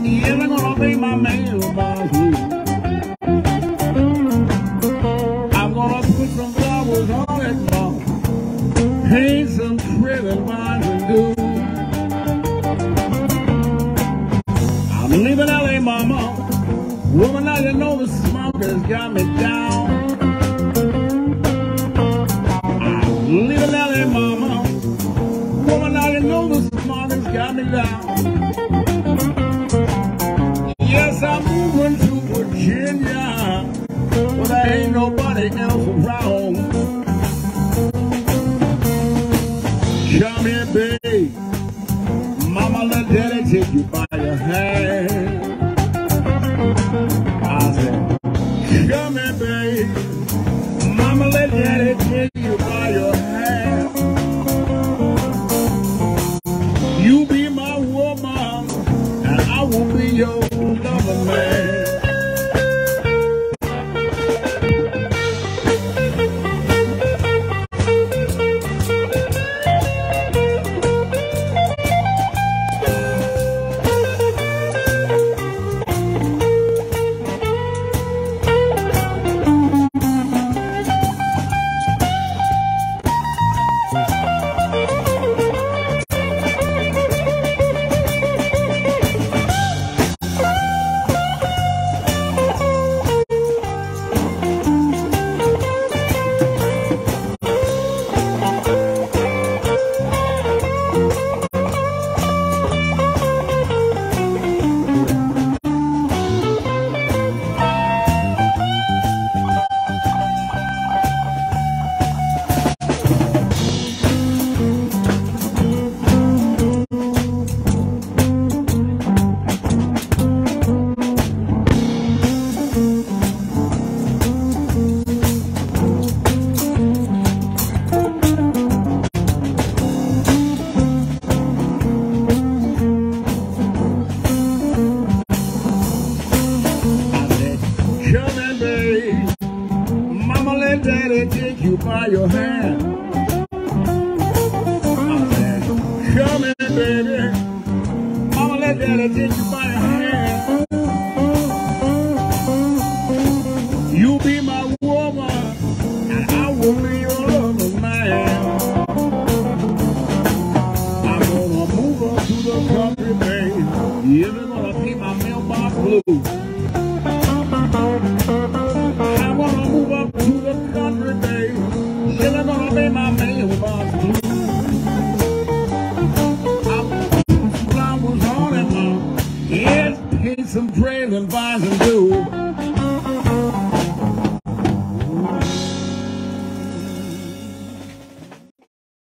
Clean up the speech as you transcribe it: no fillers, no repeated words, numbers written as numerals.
Yeah, they're gonna be my mailbox blue. I'm gonna put some flowers on it, mom. Paint some pretty vines and do. I'm leaving LA, mama. Woman, now you know the smoke has got me down. I'm leaving LA, mama. Woman, now you know the smoke has got me down. Yes, I'm moving to Virginia, but there ain't nobody else around. Come here, babe. Mama, let daddy take you by your hand. I said, come here, babe. Mama, let daddy take you by your hand. You be my woman, and I will be your lover, man. Take you by your hand. I said, come in, baby. Mama, let daddy take you by your hand. You be my woman, and I will be your lover, man. I'm gonna move up to the country, baby. Yeah, they're gonna paint my mailbox blue. I'm gonna move up to the country, baby. Yeah, they're gonna be my mailbox blue. I'll put some flowers on it, mom. Yes, paint some trails and vines and do.